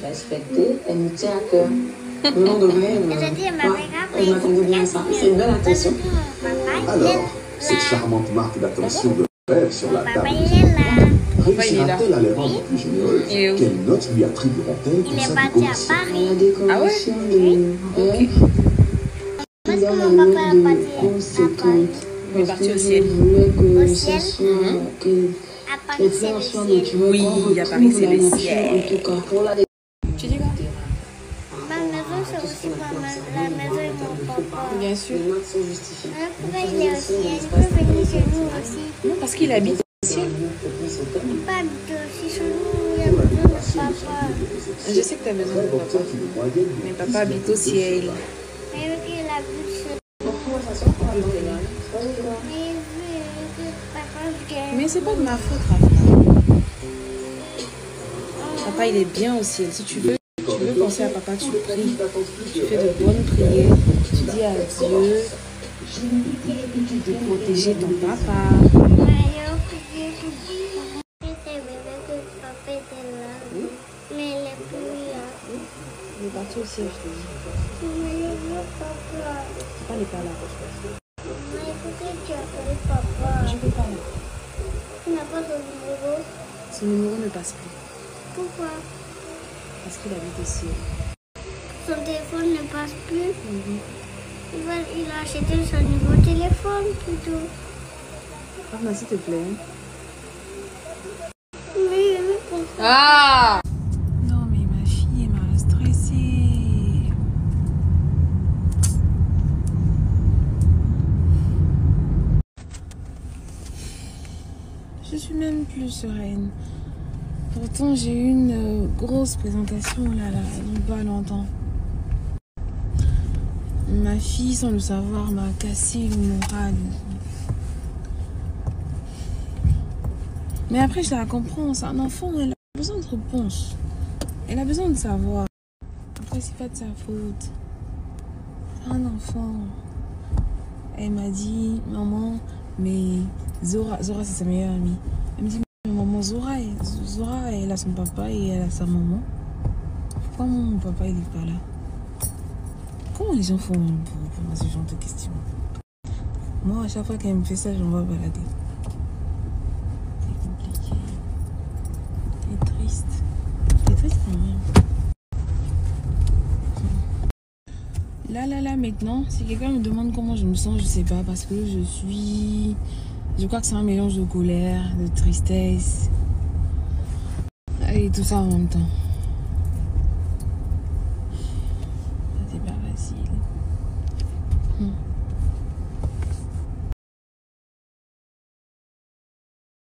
respectée, elle me tient à cœur. Le nom de vrai, elle m'attendait bien à ça. C'est une belle attention. Alors, cette charmante marque d'attention de rêve sur la table réussira-t-elle à les rendre plus généreuses? Quelle note lui attribueront-elles pour sa décoration? La décoration de... Parce que mon papa a pas dit conséquente. Il est parti au ciel. Je voulais que Au ce ciel. soit... que à Paris, les c'est fleurs le soient ciel. naturelles. Oui, qu'on à Paris, c'est retrouve le la ciel. nature, en tout cas. Pour la Tu dis quoi? Ma maison, c'est aussi pas mal. La maison et mon papa. Bien sûr. Les notes sont justifiées. Pourquoi il est au ciel? Il peut venir chez nous aussi. Non, parce qu'il habite au ciel. Il peut habiter aussi chez nous. Il a besoin de papa. Je sais que tu as besoin de papa. Mais papa habite au ciel. Mais vu qu'il habite chez nous. Mais vu que papa vient. Mais c'est pas de ma faute, Rafa. Papa, il est bien au ciel. Si tu veux penser à papa, tu pries. Tu fais de bonnes prières. Tu dis à Dieu de protéger ton papa. Mais il est plus là. Il est parti au ciel, je te dis. Mais je veux papa. Papa n'est pas là. Mais pourquoi tu appelles papa? Je ne peux pas là. Tu n'as pas son numéro? Son numéro ne passe plus. Pourquoi? Parce qu'il habite au ciel. Son téléphone ne passe plus. Il a acheté son nouveau téléphone plutôt. Pardon, s'il te plaît. Mais pourquoi? Ah! Non, mais ma fille, elle m'a stressée. Je suis même plus sereine. Pourtant, j'ai eu une grosse présentation là, il n'y a pas longtemps. Ma fille, sans le savoir, m'a cassé le moral. Mais après, je la comprends. C'est un enfant, elle a besoin de réponse. Elle a besoin de savoir. Après, c'est pas de sa faute. C'est un enfant. Elle m'a dit, maman, mais Zora c'est sa meilleure amie. Elle me dit, mais maman, Zora, elle a son papa et elle a sa maman. Pourquoi mon papa, il est pas là? Comment les gens font pour ce genre de questions? Moi, à chaque fois qu'elle me fait ça, j'en vais balader. C'est compliqué. C'est triste. C'est triste quand même. Là, maintenant, si quelqu'un me demande comment je me sens, je sais pas, parce que je crois que c'est un mélange de colère, de tristesse et tout ça en même temps.